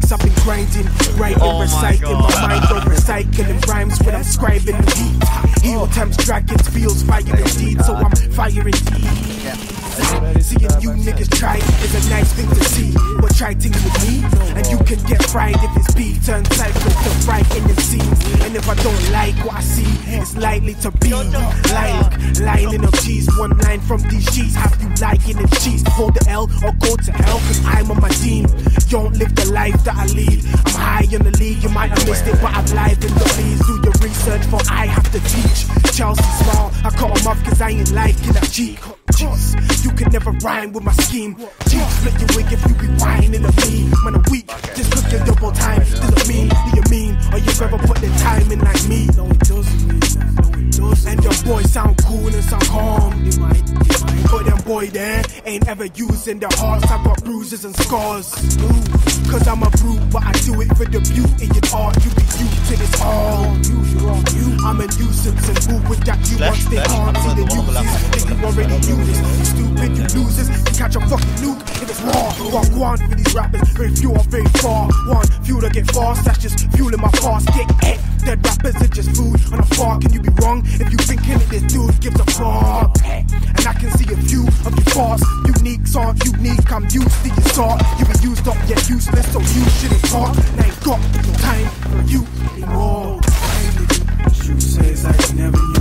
years I've been grinding, writing, reciting, my mind on recycling rhymes when I'm scribing the beat. Heel times dragons, feels fire indeed, so I'm fire indeed. Seeing you niggas try is a nice thing to see, but try things with me and you can get fried if it's beef turn cycle to fright in the scenes. And if I don't like what I see, it's likely to be like lining of cheese. One line from these sheets, have you liking the cheese? Hold the L or go to hell, cause I'm on my team. You don't live the life that I lead. I'm high on the league, you might have missed it, but I'm live in the leads. Do your research, for I have to teach. Chelsea small, I cut him off cause I ain't liking that cheek. Jeez, you can never rhyme with my scheme. Jeez, split your wig if you be whining at me. Man, I'm weak, just cause you're double time. Doesn't mean do you mean, or you ever put the time in like me. No, it doesn't mean that, no, it doesn't. And your boys sound cool and sound calm. They might. But them boy there ain't ever using their hearts. I got bruises and scars. Cause I'm a brute, but I do it for the beauty in art. You be used to this all. I'm a nuisance and move with that you once they can't see the uses. Think you already knew this. Stupid, you losers. You catch a fucking nuke if it's raw. Walk one for these rappers, very few or very far. One, fuel to get fast, that's just fueling my fast. Get it. Dead rappers are just food on a far. Can you be wrong if you thinking that this dude gives a fuck? And I can see a few of your thoughts. Uniques aren't unique, I'm used to your sort. You be used up yet useless, so you shouldn't talk. And I ain't got no time for you anymore. You say it's like you never knew.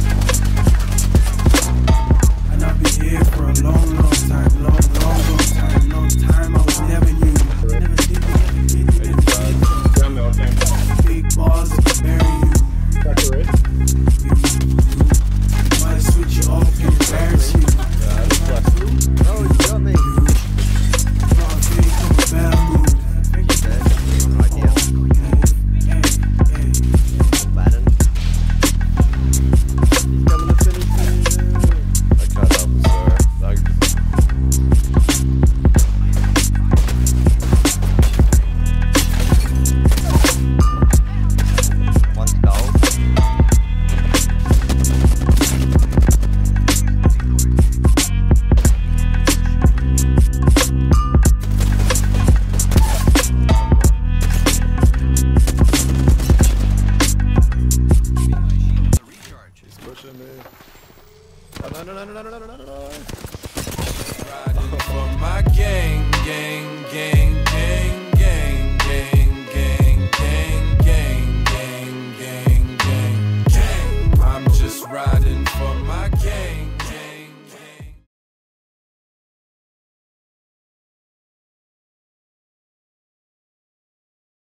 And I've been here for a long, long time. Long time, I was never knew. Never did. Big balls to bury you. Might switch you off and embarrass you. Oh, you got me. Riding for my gang, gang, gang, gang.